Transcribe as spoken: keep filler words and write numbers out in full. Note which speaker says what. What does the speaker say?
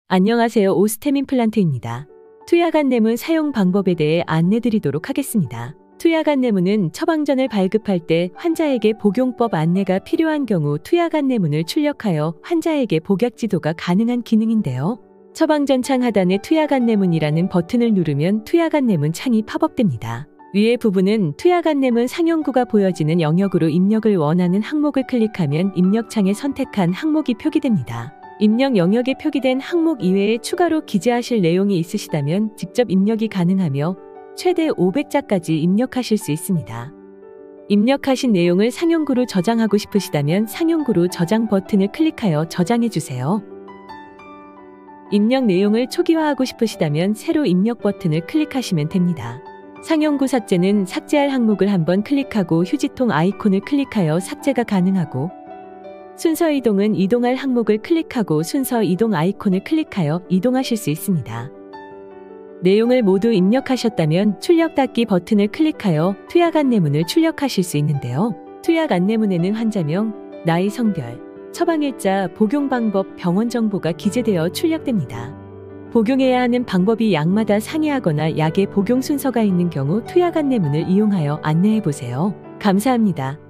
Speaker 1: 안녕하세요. 오스템 임플란트입니다. 투약 안내문 사용 방법에 대해 안내드리도록 하겠습니다. 투약 안내문은 처방전을 발급할 때 환자에게 복용법 안내가 필요한 경우 투약 안내문을 출력하여 환자에게 복약 지도가 가능한 기능인데요. 처방전 창 하단에 투약 안내문이라는 버튼을 누르면 투약 안내문 창이 팝업됩니다. 위의 부분은 투약 안내문 상용구가 보여지는 영역으로 입력을 원하는 항목을 클릭하면 입력창에 선택한 항목이 표기됩니다. 입력 영역에 표기된 항목 이외에 추가로 기재하실 내용이 있으시다면 직접 입력이 가능하며 최대 오백 자까지 입력하실 수 있습니다. 입력하신 내용을 상용구로 저장하고 싶으시다면 상용구로 저장 버튼을 클릭하여 저장해주세요. 입력 내용을 초기화하고 싶으시다면 새로 입력 버튼을 클릭하시면 됩니다. 상용구 삭제는 삭제할 항목을 한번 클릭하고 휴지통 아이콘을 클릭하여 삭제가 가능하고, 순서 이동은 이동할 항목을 클릭하고 순서 이동 아이콘을 클릭하여 이동하실 수 있습니다. 내용을 모두 입력하셨다면 출력 닫기 버튼을 클릭하여 투약 안내문을 출력하실 수 있는데요. 투약 안내문에는 환자명, 나이, 성별, 처방일자, 복용 방법, 병원 정보가 기재되어 출력됩니다. 복용해야 하는 방법이 약마다 상이하거나 약의 복용 순서가 있는 경우 투약 안내문을 이용하여 안내해 보세요. 감사합니다.